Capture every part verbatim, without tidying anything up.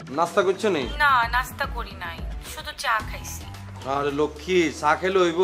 নাস্তা করছো নি? না নাস্তা করি নাই, শুধু চা খাইছি। আরে লক্ষ্মী, চা খেলে হইব?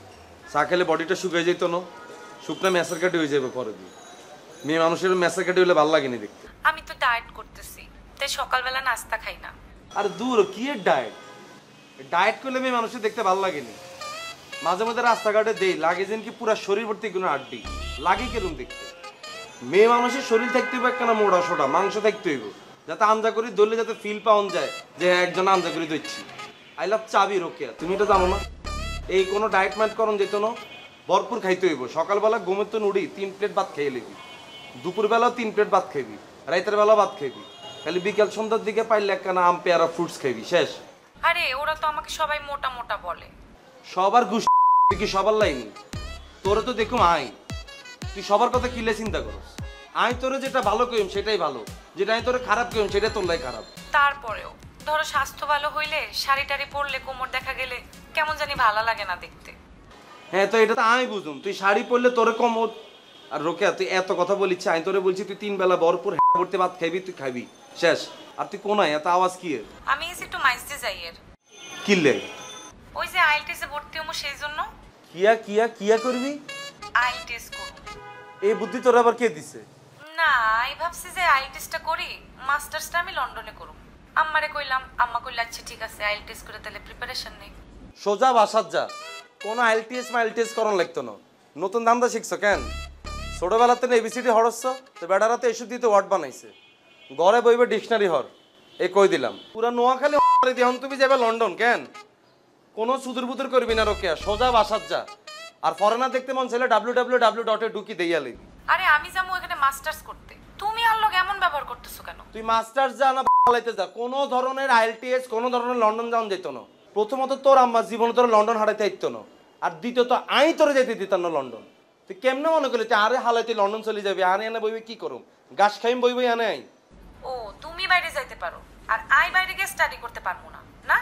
চা খেলে বডিটা শুকিয়ে যেত না, শুকনা মেসার কাটি হয়ে যাবে পরে দিয়ে। মেয়ে মানুষের মেসার কাটি হলে ভালো লাগেনি দেখতে। আমি তো ডায়েট করতেছি, তাই সকালবেলা নাস্তা খাই না। আর দূর কি এর ডায়েট? ডায়েট করলে মেয়ে মানুষের দেখতে ভালো লাগেনি। মাঝে মাঝে রাস্তাঘাটে দেই, লাগে যেন কি পুরা শরীর ভর্তি কোনো আড্ডি লাগে কেরম দেখতে। মেয়ে মানুষের শরীর থাকতে হইব একখানা মোটা সোটা, মাংস থাকতে হইব, যাতে আঞ্জা করি ধরলে যাতে ফিল পাওয়া যায় যে একজন আঞ্জা করি ধরছি। আই লাভ চাবি রোকে, তুমি এটা জানো না? এই কোনো ডায়েট ম্যাট করন যেত না, ভরপুর খাইতে হইব। সকালবেলা ঘুমের তো নুড়ি তিন প্লেট ভাত খেয়ে নিবি, দুপুরবেলাও তিন প্লেট ভাত খাইবি, রাতের বেলা ভাত খাইবি, খালি বিকেল সন্ধ্যার দিকে পাইলে একখানা আম পেয়ারা ফ্রুটস খাইবি, শেষ। আরে ওরা তো আমাকে সবাই মোটা মোটা বলে। সবার গুষ কি সবার লাইনি? তোরে তো দেখুম আই, তুই সবার কথা কিলে চিন্তা করস। আই তোরে যেটা ভালো কইম সেটাই ভালো, যেটা আমি তোরে খারাপ কইম সেটা তোর লাই খারাপ। তারপরেও ধরো স্বাস্থ্য ভালো হইলে শাড়ি টাড়ি পরলে কোমর দেখা গেলে কেমন জানি ভালো লাগে না দেখতে। হ্যাঁ তো এটা তো আমি বুঝুম, তুই শাড়ি পরলে তোরে কোমর। আর রোকে তুই এত কথা বলিস, আমি তোরে বলছি তুই তিন বেলা ভরপুর হ্যাঁ ভর্তি ভাত খাইবি, তুই খাবি, শেষ। আর তুই কোনায় এত আওয়াজ কি এর? আমি এসে একটু মাইজতে যাই এর। কিনলে? ওই যে আইল টেস্টে ভর্তি হবো সেই জন্য। কিয়া কিয়া কিয়া করবি? আইল টেস্ট করব। এই বুদ্ধি তোর আবার কে দিছে? না আমি ভাবছি যে আইল টেস্টটা করি, মাস্টার্সটা আমি লন্ডনে করব। আম্মারে কইলাম, আম্মা কইলা আচ্ছা ঠিক আছে আইল টেস্ট করে তাহলে প্রিপারেশন নেই। সোজা বাসাত যা, কোনো আইএলটিএস মাইলটিএস করন লাগতো না। নতুন দামটা শিখছো কেন? ছোটবেলাতে এবিসিডি হরস্ছ তো বেড়ারাতে এসব দিতে ওয়ার্ড বানাইছে, ঘরে বইবে ডিকশনারি হর। এই কই দিলাম পুরা নোয়াখালী দিহন, তুমি যাবে লন্ডন কেন? কোনো সুদূর বুদুর করবি না রোকেয়া, সোজা বাসাত যা। আর ফরেনার দেখতে মন চাইলে ডাব্লিউ ডাব্লিউ ডাব্লিউ ডট এ ঢুকি দেইয়ালি। আরে আমি যাবো এখানে মাস্টার্স করতে, তুমি আর লোক এমন ব্যবহার করতেছো কেন? তুই মাস্টার্স যা না বালাইতে যা, কোনো ধরনের আইএলটিএস কোনো ধরনের লন্ডন যাওয়া যেত না। প্রথমত তোর আম্মা জীবনে তোর লন্ডন হারাইতে আইতো না, আর দ্বিতীয়ত আই তোরে যেতে দিতাম না লন্ডন। তুই কেমনে মনে করলি তুই আরে হালাইতে লন্ডন চলে যাবি? আনে এনে বইবে কি করুম, গাছ খাইম বইবই আনে আই। ও তুমি বাইরে যাইতে পারো আর আই বাইরে গিয়ে স্টাডি করতে পারবো না না?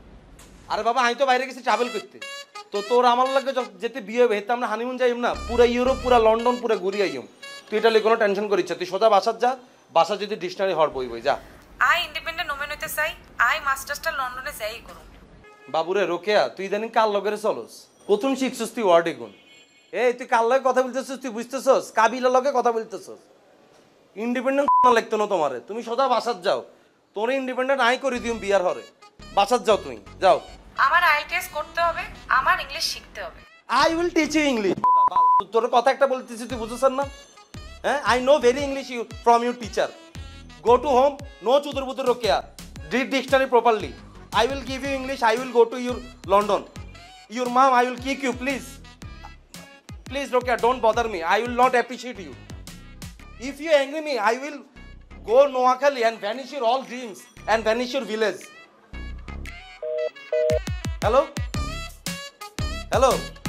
আরে বাবা আমি তো বাইরে গেছি ট্রাভেল করতে, তো তোর আমার লাগে যেতে বিয়ে হবে হেতে আমরা হানিমুন যাইম না, পুরা ইউরোপ পুরা লন্ডন পুরা ঘুরি আইম। তুই এটা কোনো টেনশন করিস, তুই সোজা বাসাত যা, বাসা যদি ডিকশনারি হর বই বই যা। আই ইন্ডিপেন্ডেন্ট ওমেন হইতে চাই, আই মাস্টার্সটা লন্ডনে যাই করুম। বাবুরে রোকেয়া তুই ইদানিং কার লগেরে চলস? প্রথম শিখছিস তুই ওয়ার্ড এগুন। এই তুই কার লগে কথা বলতেছিস? তুই বুঝতেছস কাবিলার লগে কথা বলতেছস। ইন্ডিপেন্ডেন্ট লাগতো না তোমারে, তুমি সোজা বাসাত যাও, তোর ইন্ডিপেন্ডেন্ট আই করে দিম বিয়ার হরে। বাসাত যাও, তুমি যাও। আমার আইএলটিএস করতে হবে, আমার ইংলিশ শিখতে হবে। I will teach you English. তোর কথা একটা বলতেছি তুই বুঝছস না? হ্যাঁ I know very English you from your teacher. Go to home, no চুদুর বুদুর Rokeya, read dictionary properly. I will give you English, I will go to your London. Your mom, I will kick you, please. Please, Rokia, don't bother me. I will not appreciate you. If you angry me, I will go Noakhali and vanish your all dreams and vanish your village. Hello? Hello?